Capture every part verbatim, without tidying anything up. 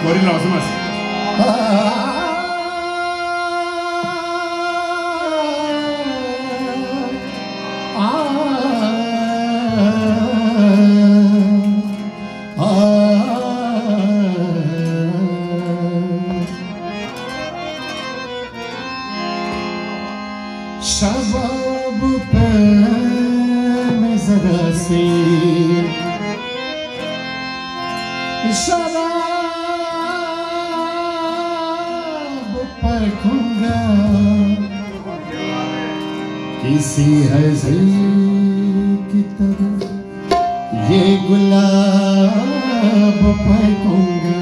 Gorilla olmaz. शबाब पे मैं जरा सी शराब परखूंगा किसी हज़ीर की तरह ये गुलाब परखूंगा।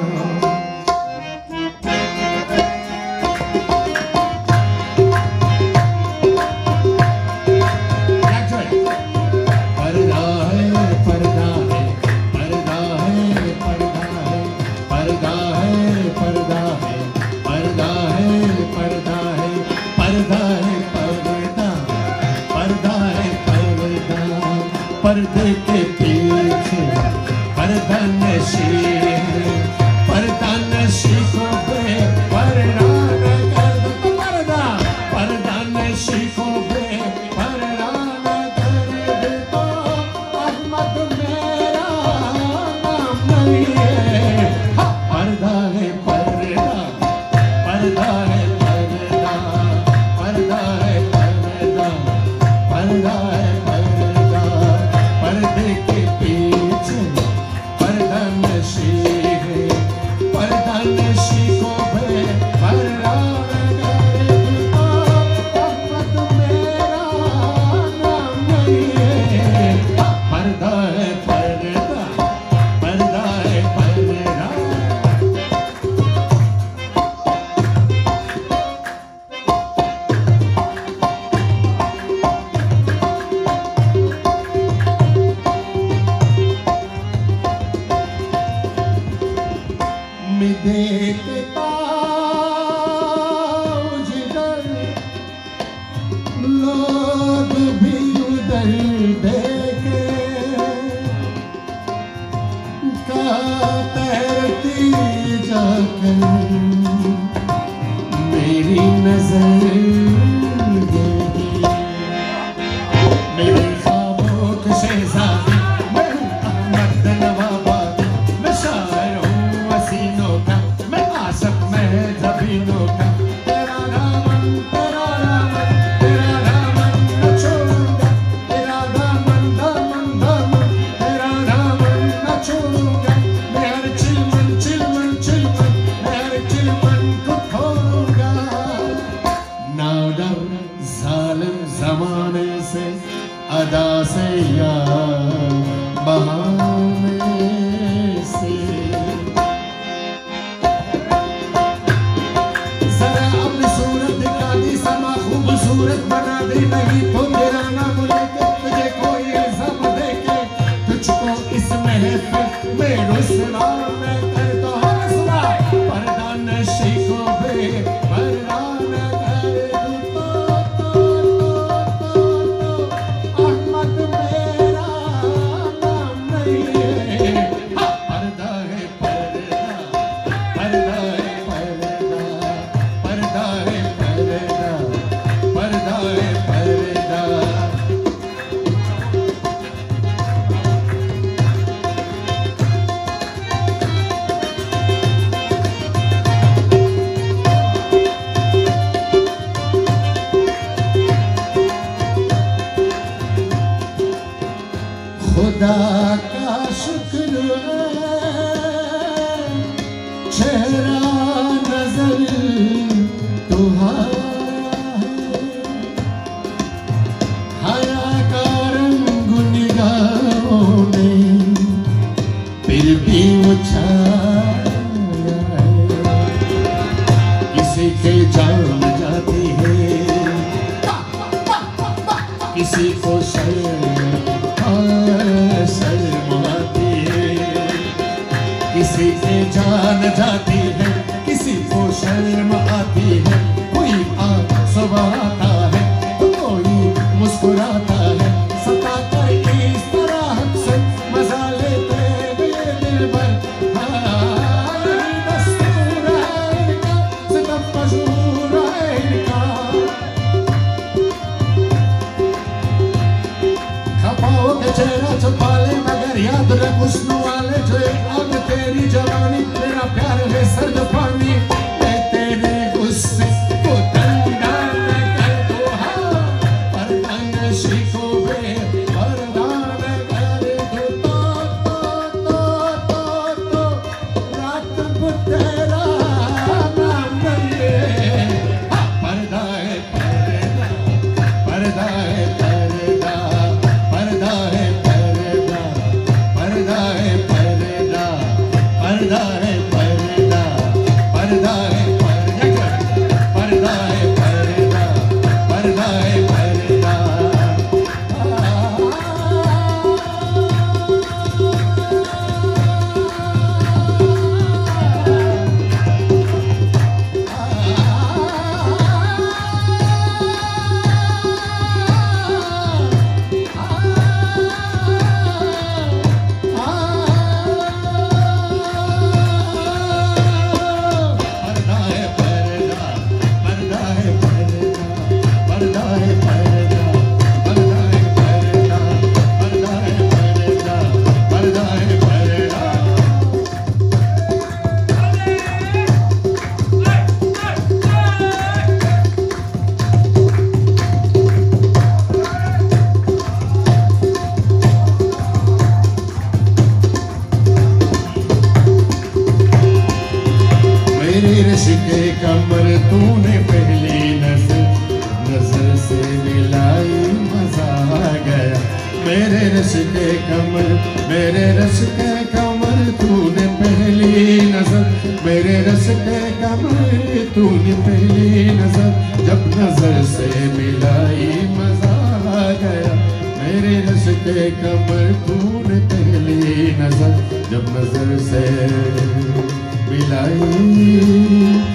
पर्दे के पीछे पर्दा नशी पर्दा नशी को बे पर्दा कर दो पर्दा पर्दा नशी को बे पर्दा कर दे तो अहमद मेरा नाम नहीं है। पर्दा है पर्दा पर्दा है पर्दा पर्दा है पर्दा पर्दा है पर्दे के पीछे पर्दा नशी है पर्दा नशी को बे पर्दा कर दो अहमद मेरा नाम नहीं है। पर्दा है पर्दा पर्दा है पर्दा। मैं देखता जिधर लोग भी उधर देखे का तैरती जाकर मेरी नजर देगी। मेरी ख्वाबों के शहजादी मैं हूँ अहमद नवाबादी। मैं शायर हूँ हसीनों का मैं आशिक मैं ज़बीनों का। तेरा दामन तेरा दामन तेरा दामन न छोड़ूंगा तेरा दामन दामन दामन तेरा दामन न छोड़ूंगा। मैं हर चिलमन चिलमन चिलमन मैं हर चिलमन को खोलूंगा। ना डर जालिम ज़माने से अदा से या बहाने से। जरा अपनी सूरत दिखा दी समा खूबसूरत बना दी नहीं तो मेरा नाम लेके तुझे कोई इल्जाम देके तुझको इस महफिल में रुसवा मैं कर दो रुसवा। पर्दा नशी को बे पर्दा न कर दो तो तो तो तो अहमद मेरा नाम नहीं है। पर्दा है पर्दा पर्दा है पर्दा पर्दा है पर्दा पर्दा है पर्दा। खुदा का शुक्र है चेहरा नजर तुम्हारा है। हया का रंग निगाहों में फिर भी वो छाया है। किसी के जान जाती है किसी को शर्म शर्म आती है। किसी के जान जाती है किसी को शर्म आती है। कोई आंसू आता है तो कोई मुस्कुराता है। सता कर इस तरह से मजा लेते हुए दिल भर हाँ रस के कमर, मेरे रस के कमर तूने पहली नजर, मेरे रस के कमर तूने पहली नजर, जब नजर से मिलाई मजा आ गया, मेरे रस के कमर तूने पहली नजर, जब नजर से मिलाई